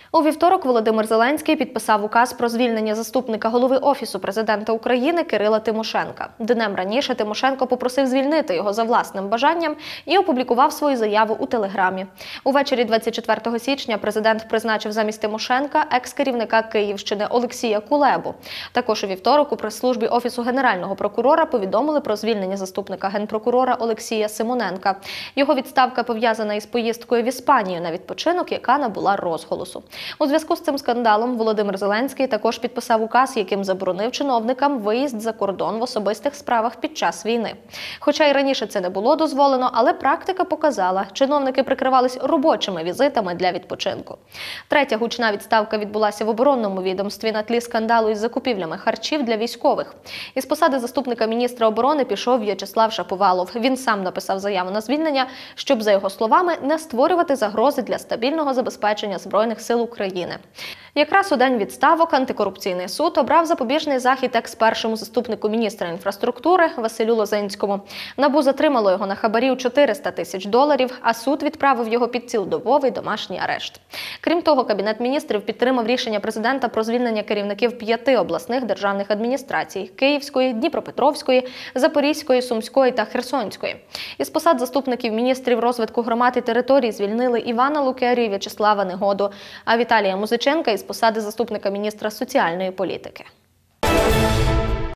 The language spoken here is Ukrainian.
У вівторок Володимир Зеленський підписав указ про звільнення заступника голови Офісу президента України Кирила Тимошенка. Днем раніше Тимошенко попросив звільнити його за власним бажанням і опублікував свою заяву у Телеграмі. Увечері 24 січня президент призначив замість Тимошенка екс-керівника Київщини Олексія Кулебу. Також у вівторок у прес-службі Офісу Генерального прокурора повідомили про звільнення заступника генпрокурора Олексія Симоненка. Його відставка пов'язана із поїздкою в Іспанію на відпочинок, яка набула розголосу. У зв'язку з цим скандалом Володимир Зеленський також підписав указ, яким заборонив чиновникам виїзд за кордон в особистих справах під час війни. Хоча й раніше це не було дозволено, але практика показала, чиновники прикривались робочими візитами для відпочинку. Третя гучна відставка відбулася в оборонному відомстві на тлі скандалу із закупівлями харчів для військових. Із посади заступника міністра оборони пішов В'ячеслав Шаповалов. Він сам написав заяву на звільнення, щоб, за його словами, не створювати загрози для стабільного забезпечення Збройних сил України. Якраз у день відставок антикорупційний суд обрав запобіжний захід екс-першому заступнику міністра інфраструктури Василю Лозинському. НАБУ затримало його на хабарі у $400 тисяч, а суд відправив його під цілодобовий домашній арешт. Крім того, Кабінет міністрів підтримав рішення президента про звільнення керівників 5 обласних державних адміністрацій – Київської, Дніпропетровської, Запорізької, Сумської та Херсонської. Із посад заступників міністрів розвитку громад і територій звільнили Івана Лукерю і В'ячеслава Негоду, а Віталія Музиченка із посади заступника міністра соціальної політики.